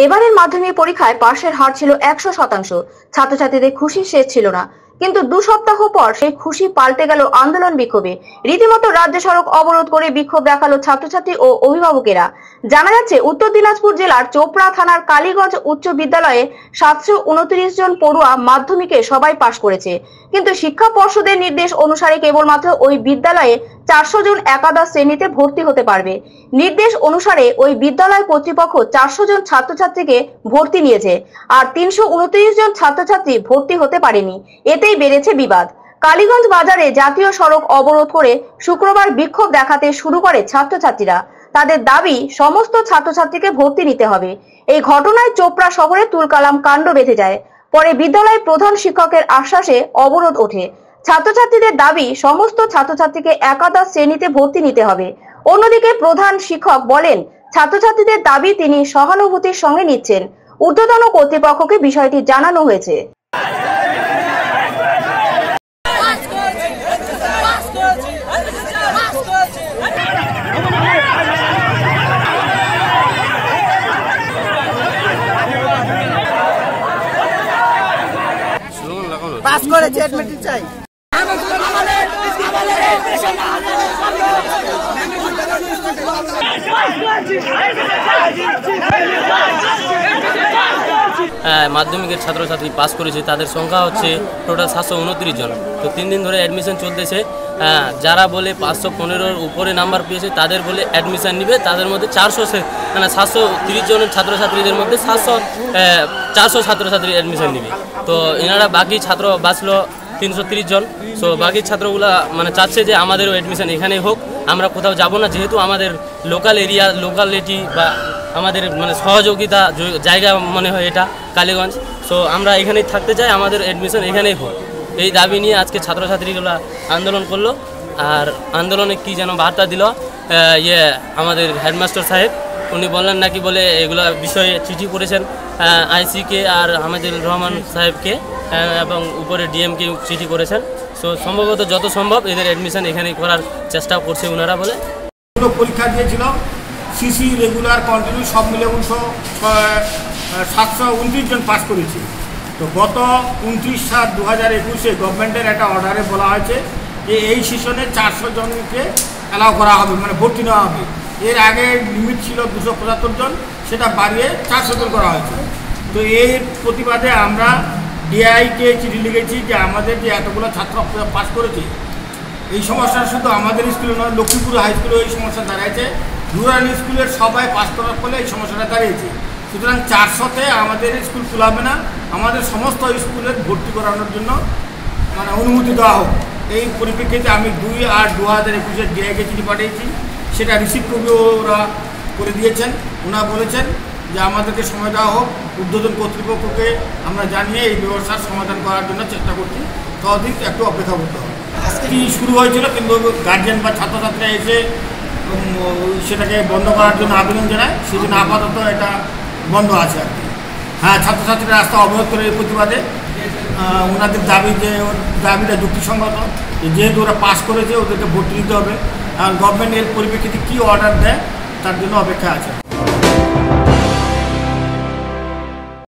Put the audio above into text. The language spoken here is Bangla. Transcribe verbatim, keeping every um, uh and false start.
এবারের মাধ্যমিক পরীক্ষায় পাশের হার ছিল একশো শতাংশ। ছাত্রছাত্রীদের খুশি শেষ ছিল না, কিন্তু দু সপ্তাহ পর সেই খুশি পাল্টে গেল আন্দোলন বিক্ষোভে। রীতিমতো রাজ্য সড়ক অবরোধ করে বিক্ষোভ দেখালো ছাত্রছাত্রী ও অভিভাবকেরা। জানা যাচ্ছে, উত্তর দিনাজপুর জেলার চোপড়া থানার কালীগঞ্জ উচ্চ বিদ্যালয়ে সাতশো উনত্রিশ জন পড়ুয়া মাধ্যমিকে সবাই পাশ করেছে, কিন্তু শিক্ষা পর্ষদের নির্দেশ অনুসারে কেবলমাত্র ওই বিদ্যালয়ে চারশো জন একাদশ শ্রেণীতে ভর্তি হতে পারবে। নির্দেশ অনুসারে ওই বিদ্যালয় কর্তৃপক্ষ চারশো জন ছাত্রছাত্রীকে ভর্তি নিয়েছে, আর তিনশো উনত্রিশ জন ছাত্রছাত্রী ভর্তি হতে পারেনি। এতেই বেড়েছে বিবাদ। কালীগঞ্জ বাজারে জাতীয় সড়ক অবরোধ করে শুক্রবার বিক্ষোভ দেখাতে শুরু করে ছাত্রছাত্রীরা। তাদের দাবি, সমস্ত ছাত্রছাত্রীকে ভর্তি নিতে হবে। এই ঘটনায় চোপড়া শহরে তুলকালাম কাণ্ড বেঁধে যায়। পরে বিদ্যালয় প্রধান শিক্ষকের আশ্বাসে অবরোধ ওঠে। ছাত্রছাত্রীদের দাবি, সমস্ত ছাত্রছাত্রীকে একাদশ শ্রেণীতে ভর্তি নিতে হবে। অন্যদিকে প্রধান শিক্ষক বলেন, ছাত্রছাত্রীদের দাবি তিনি সহানুভূতির সঙ্গে নিচ্ছেন। ঊর্ধ্বতন কর্তৃপক্ষকে বিষয়টি জানানো হয়েছে। পাস করেছে, অ্যাডমিট চাই। মাধ্যমিকের ছাত্রছাত্রী পাস করেছে, তাদের সংখ্যা হচ্ছে টোটাল সাতশো উনত্রিশ জন। তো তিন দিন ধরে অ্যাডমিশন চলতেছে। যারা বলে পাঁচশো পনেরোর উপরে নাম্বার পেয়েছে তাদের বলে অ্যাডমিশন নিবে, তাদের মধ্যে চারশো মানে সাতশো তিরিশ জনের ছাত্রছাত্রীদের মধ্যে সাতশো চারশো ছাত্রছাত্রী অ্যাডমিশন নিবে। তো এনারা বাকি ছাত্র বাঁচলো তিনশো তিরিশ জন। সো বাকি ছাত্রগুলা মানে চাচ্ছে যে আমাদেরও অ্যাডমিশন এখানেই হোক, আমরা কোথাও যাব না, যেহেতু আমাদের লোকাল এরিয়া লোকালিটি বা আমাদের মানে সহযোগিতা জায়গা মনে হয় এটা কালীগঞ্জ। সো আমরা এখানেই থাকতে চাই, আমাদের অ্যাডমিশন এখানেই হোক। এই দাবি নিয়ে আজকে ছাত্রছাত্রীগুলা আন্দোলন করলো। আর আন্দোলনে কি যেন বার্তা দিল ইয়ে আমাদের হেডমাস্টার সাহেব, উনি বললেন নাকি বলে এগুলো বিষয়ে চিঠি করেছেন আইসিকে আর আমাদের রহমান সাহেবকে, এবং উপরে ডিএমকে চিঠি করেছেন। সো সম্ভবত যত সম্ভব এদের অ্যাডমিশন এখানেই করার চেষ্টা করছে ওনারা বলে। পরীক্ষা দিয়েছিল সিসি রেগুলার কন্টিনিউ সব মিলে উনিশশো সাতশো উনত্রিশ জন পাস করেছে। তো গত উনত্রিশ সাত দু হাজার একুশে গভর্নমেন্টের একটা অর্ডারে বলা হয়েছে যে এই সেশনে চারশো জনকে অ্যালাউ করা হবে, মানে ভর্তি নেওয়া হবে। এর আগে লিমিট ছিল দুশো পঁচাত্তর জন, সেটা বাড়িয়ে চারশো জন করা হয়েছে। তো এর প্রতিবাদে আমরা ডিআইকে চিঠি লিখেছি যে আমাদের যে এতগুলো ছাত্র পাস করেছে, এই সমস্যা শুধু আমাদের স্কুলে নয়, লক্ষ্মীপুর হাই স্কুলেও এই সমস্যা দাঁড়িয়েছে। রুরাল স্কুলের সবাই পাস করার ফলে এই সমস্যাটা দাঁড়িয়েছে। সুতরাং চারশোতে আমাদের স্কুল খোলাবে না, আমাদের সমস্ত স্কুলের ভর্তি করানোর জন্য মানে অনুমতি দেওয়া হোক। এই পরিপ্রেক্ষিতে আমি দুই আট দু হাজার একুশে ডিআইকে চিঠি পাঠিয়েছি, সেটা রিসিভ করে ওরা করে দিয়েছেন। ওনারা বলেছেন যে আমাদেরকে সময় দেওয়া হোক, ঊর্ধ্বতন কর্তৃপক্ষকে আমরা জানিয়ে এই ব্যবস্থার সমাধান করার জন্য চেষ্টা করছি। ততদিন একটু অপেক্ষা করতে হবে। আজকে শুরু হয়েছিল, কিন্তু গার্জিয়ান বা ছাত্রছাত্রীরা এসে সেটাকে বন্ধ করার জন্য আবেদন জানায়, সেই জন্য আপাতত এটা বন্ধ আছে আর কি। হ্যাঁ, ছাত্রছাত্রীরা রাস্তা অবরোধ করে এই প্রতিবাদে ওনাদের দাবি, যে দাবিটা যুক্তিসঙ্গত, যেহেতু ওরা পাস করেছে ওদেরকে ভর্তি দিতে হবে। আর গভর্নমেন্ট এর পরিপ্রেক্ষিতে কী অর্ডার দেয় তার জন্য অপেক্ষা আছে।